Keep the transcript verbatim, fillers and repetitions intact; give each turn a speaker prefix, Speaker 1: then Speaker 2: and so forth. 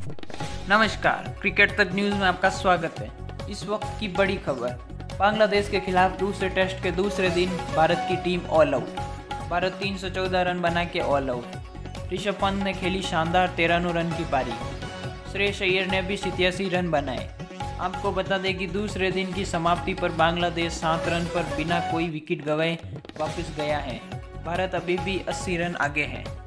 Speaker 1: नमस्कार, क्रिकेट तक न्यूज़ में आपका स्वागत है। इस वक्त की बड़ी खबर, बांग्लादेश के खिलाफ दूसरे टेस्ट के दूसरे दिन भारत की टीम ऑल आउट। भारत तीन सौ चौदह रन बना के ऑल आउट। ऋषभ पंत ने खेली शानदार तिरानवे रन की पारी। श्रेयस अय्यर ने भी सतासी रन बनाए। आपको बता दें कि दूसरे दिन की समाप्ति पर बांग्लादेश सात रन पर बिना कोई विकेट गंवाए वापस गया है। भारत अभी भी अस्सी रन आगे है।